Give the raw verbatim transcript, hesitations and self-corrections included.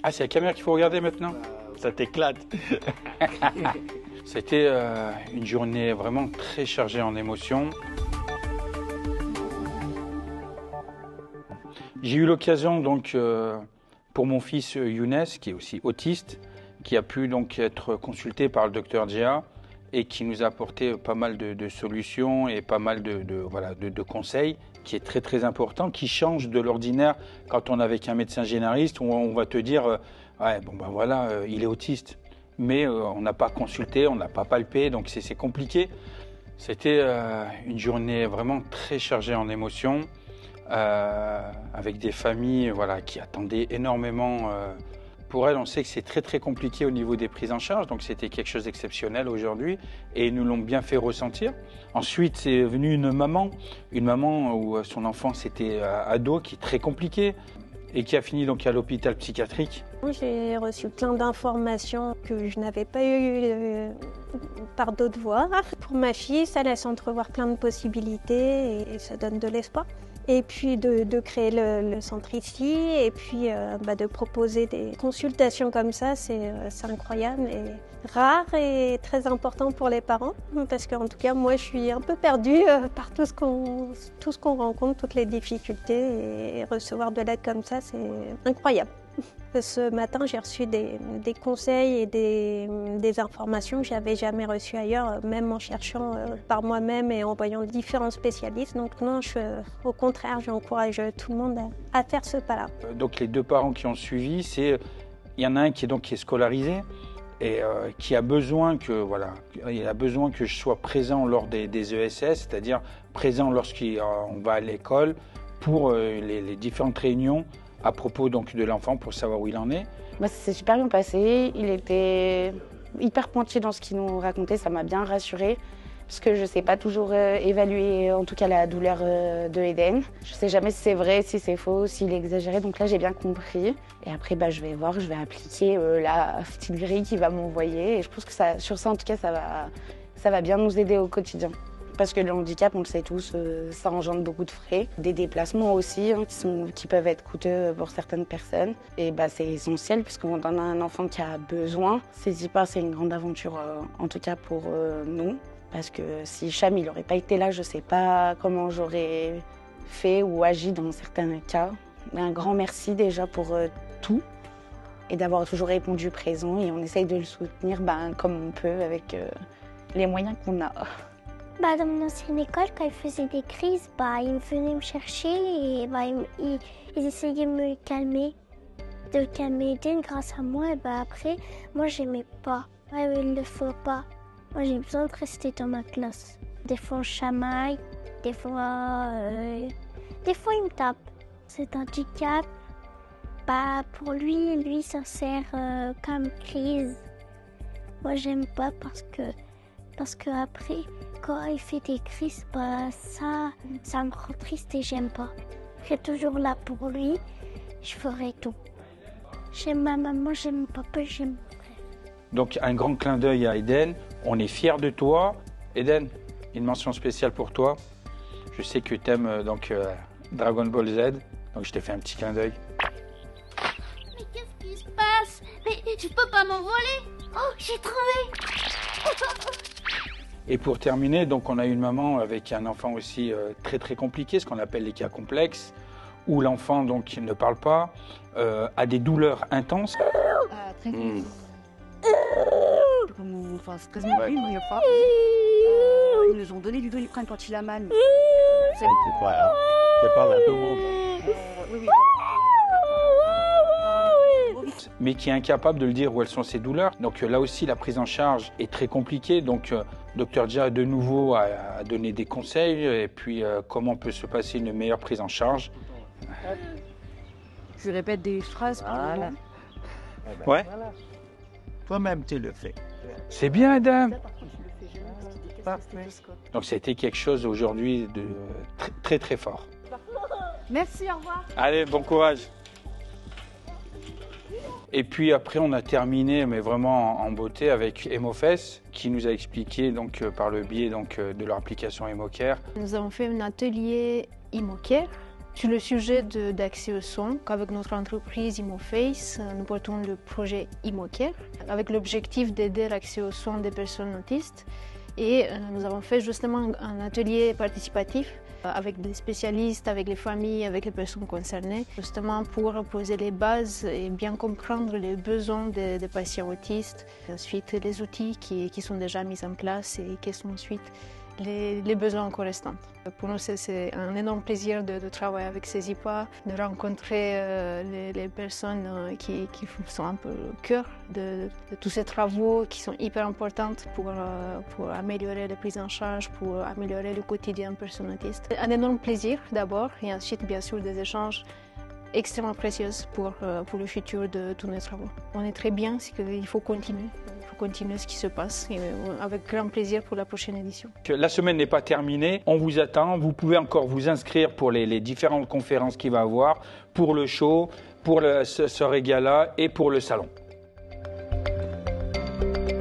Ah, c'est la caméra qu'il faut regarder maintenant? Ça t'éclate. C'était euh, une journée vraiment très chargée en émotions. J'ai eu l'occasion donc euh, pour mon fils Younes, qui est aussi autiste, qui a pu donc être consulté par le docteur Djia et qui nous a apporté pas mal de, de solutions et pas mal de, de, voilà, de, de conseils, qui est très très important, qui change de l'ordinaire quand on est avec un médecin généraliste où on va te dire euh, ouais bon ben voilà euh, il est autiste, mais euh, on n'a pas consulté, on n'a pas palpé, donc c'est compliqué. C'était euh, une journée vraiment très chargée en émotions. Euh, avec des familles voilà, qui attendaient énormément. Euh, pour elles, on sait que c'est très très compliqué au niveau des prises en charge, donc c'était quelque chose d'exceptionnel aujourd'hui et ils nous l'ont bien fait ressentir. Ensuite, c'est venu une maman, une maman où son enfant c'était ado, qui est très compliqué et qui a fini donc à l'hôpital psychiatrique. J'ai reçu plein d'informations que je n'avais pas eues euh, par d'autres voies. Pour ma fille, ça laisse entrevoir plein de possibilités et, et ça donne de l'espoir. Et puis de, de créer le, le centre ici, et puis euh, bah de proposer des consultations comme ça, c'est euh, incroyable et rare et très important pour les parents. Parce qu'en tout cas, moi, je suis un peu perdue euh, par tout ce qu'on tout ce qu'on rencontre, toutes les difficultés, et recevoir de l'aide comme ça, c'est incroyable. Ce matin, j'ai reçu des, des conseils et des, des informations que je n'avais jamais reçues ailleurs, même en cherchant euh, par moi-même et en voyant différents spécialistes. Donc non, je, au contraire, j'encourage tout le monde à, à faire ce pas-là. Donc les deux parents qui ont suivi, c'est il y en a un qui est donc qui est scolarisé et euh, qui a besoin que voilà, il a besoin que je sois présent lors des, des E S S, c'est-à-dire présent lorsqu'on va à l'école pour euh, les, les différentes réunions à propos donc de l'enfant pour savoir où il en est. Moi, ça s'est super bien passé. Il était hyper pointu dans ce qu'il nous racontait. Ça m'a bien rassurée parce que je ne sais pas toujours euh, évaluer, en tout cas, la douleur euh, de Eden. Je ne sais jamais si c'est vrai, si c'est faux, s'il exagérait. Donc là, j'ai bien compris. Et après, bah, je vais voir, je vais appliquer euh, la petite grille qu'il va m'envoyer. Et je pense que ça, sur ça, en tout cas, ça va, ça va bien nous aider au quotidien. Parce que le handicap, on le sait tous, euh, ça engendre beaucoup de frais. Des déplacements aussi, hein, qui, sont, qui peuvent être coûteux pour certaines personnes. Et bah, c'est essentiel, puisqu'on a un enfant qui a besoin. Saisis pas, c'est une grande aventure, euh, en tout cas pour euh, nous. Parce que si Cham n'aurait pas été là, je ne sais pas comment j'aurais fait ou agi dans certains cas. Un grand merci déjà pour euh, tout. Et d'avoir toujours répondu présent. Et on essaye de le soutenir ben, comme on peut, avec euh, les moyens qu'on a. Bah, dans mon ancienne école, quand ils faisaient des crises, bah, ils venaient me chercher et bah, ils, ils, ils essayaient de me calmer, de calmer Eden grâce à moi. Et bah, après, moi, j'aimais pas. Ouais, ils ne le font pas. Moi, j'ai besoin de rester dans ma classe. Des fois, on chamaille, des fois, euh, des fois, il me tape. Cet handicap, bah, pour lui, lui, ça sert euh, comme crise. Moi, j'aime pas parce que, parce que après, quand il fait des crises, bah, ça, ça me rend triste et j'aime pas. Je suis toujours là pour lui, je ferai tout. J'aime ma maman, j'aime mon papa, j'aime mon frère. Donc un grand clin d'œil à Eden, on est fiers de toi. Eden, une mention spéciale pour toi. Je sais que tu aimes donc, euh, Dragon Ball Z, donc je t'ai fait un petit clin d'œil. Mais qu'est-ce qui se passe? Mais je peux pas m'envoler. Oh, j'ai trouvé. Et pour terminer, donc on a une maman avec un enfant aussi euh, très très compliqué, ce qu'on appelle les cas complexes, où l'enfant donc ne parle pas, euh, a des douleurs intenses. Ah, très mmh. Comme, enfin, c'est quasiment ouais. Lui, il n'y a pas. Euh, ils nous ont donné du Doliprane quand il a mal. C'est quoi, hein? C'est pas à tout le monde. Euh, oui, oui. Mais qui est incapable de le dire où elles sont ses douleurs. Donc là aussi, la prise en charge est très compliquée. Donc, euh, docteur Djia, de nouveau, a, a donné des conseils et puis euh, comment peut se passer une meilleure prise en charge. Je lui répète des phrases. Voilà. Ouais. Voilà. Toi-même, tu le fais. C'est bien, Adam. Donc, ça a été quelque chose aujourd'hui de très, très, très fort. Merci, au revoir. Allez, bon courage. Et puis après, on a terminé, mais vraiment en beauté, avec Emofes, qui nous a expliqué donc, par le biais donc, de leur application Emocare. Nous avons fait un atelier Emocare Sur le sujet d'accès aux soins, avec notre entreprise ImoFace, nous portons le projet ImoCare avec l'objectif d'aider l'accès aux soins des personnes autistes. Et nous avons fait justement un atelier participatif avec des spécialistes, avec les familles, avec les personnes concernées, justement pour poser les bases et bien comprendre les besoins des, des patients autistes. Ensuite, les outils qui, qui sont déjà mis en place et quels sont ensuite les, les besoins correspondants. Pour nous, c'est un énorme plaisir de, de travailler avec ces I P A, de rencontrer euh, les, les personnes euh, qui, qui sont un peu au cœur de, de tous ces travaux qui sont hyper importants pour, euh, pour améliorer la prise en charge, pour améliorer le quotidien des personnes autistes. Un énorme plaisir d'abord et ensuite bien sûr des échanges extrêmement précieux pour, euh, pour le futur de tous nos travaux. On est très bien, c'est qu'il faut continuer. Il faut continuer ce qui se passe et avec grand plaisir pour la prochaine édition. La semaine n'est pas terminée, on vous attend. Vous pouvez encore vous inscrire pour les, les différentes conférences qu'il va y avoir, pour le show, pour le, ce, ce régalat et pour le salon.